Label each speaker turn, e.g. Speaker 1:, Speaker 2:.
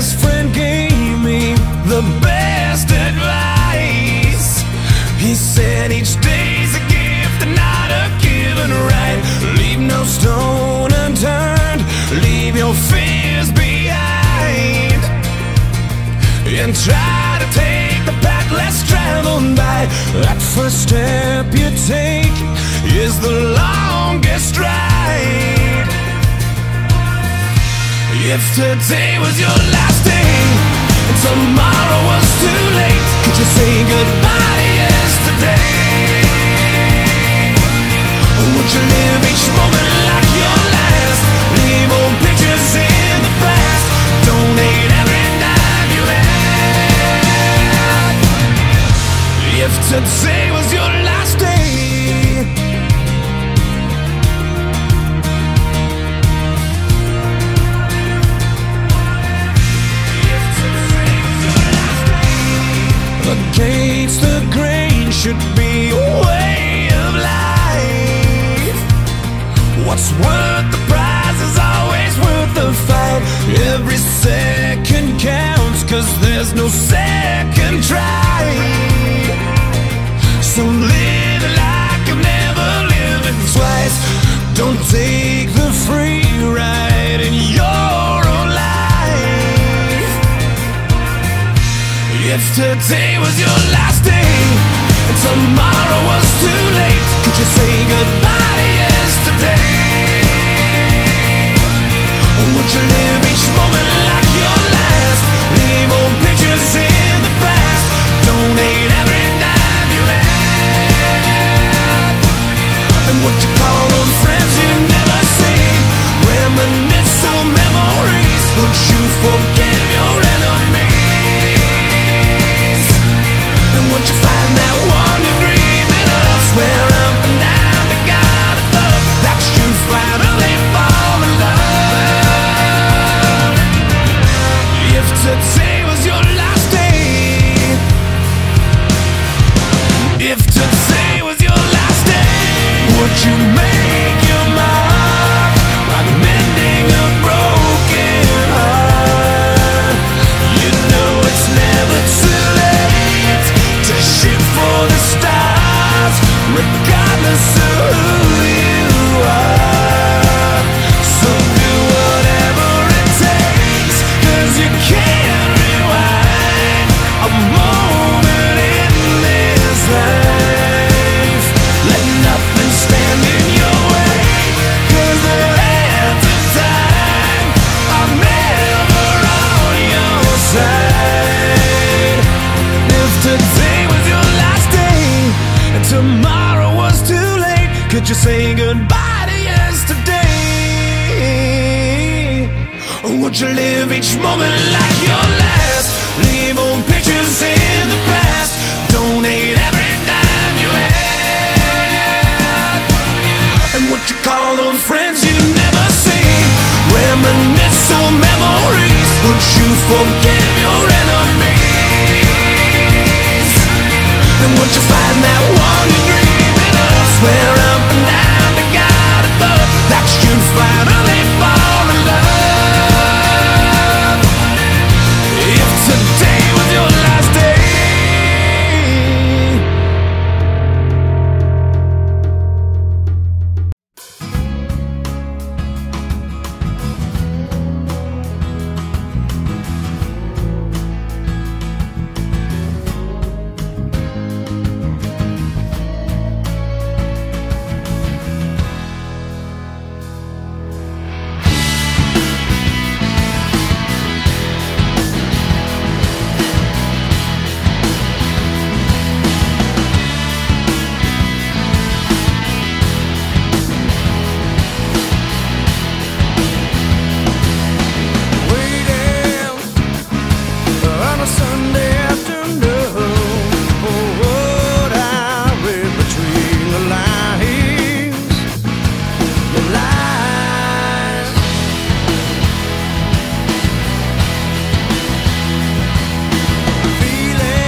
Speaker 1: best friend gave me the best advice. He said each day's a gift and not a given right. Leave no stone unturned, leave your fears behind, and try to take the path less traveled by. That first step you take is the longest ride. If today was your last day and tomorrow was too late, could you say goodbye to yesterday? Would you live each moment like your last? Leave old pictures in the past, donate every dime you had. If today was your last day, against the grain should be a way of life. What's worth the prize is always worth the fight. Every second counts, 'cause there's no second try. So live like you've never lived it twice. Don't take the free ride in your own life. If today was your last day and tomorrow was too late, could you say goodbye to yesterday? Would you live each moment like your last? Leave old pictures in the past, donate every dime you had. And would you call those friends you never see? Reminisce on memories. Would you forgive your enemies? And would you find that one you're dreaming of? Swear up and down to God above that you finally fall in love. If today was your last day, if today was your last day, would you make your mark like mending a broken heart? You know it's never too late to shoot for the stars, regardless of who you are. So do whatever it takes, 'cause you can't rewind a moment in this life. Let nothing stand in your way, 'cause the hands of time are never on your side. If today was your last day and tomorrow was too late, could you say goodbye to yesterday? Or would you live each moment like your last? Leave old pictures in the past, donate every dime you had. And would you call those friends you never see? Reminisce on memories. Would you forgive your enemies? And would you find that one you're dreaming of? Swear up and down to God above that you finally fall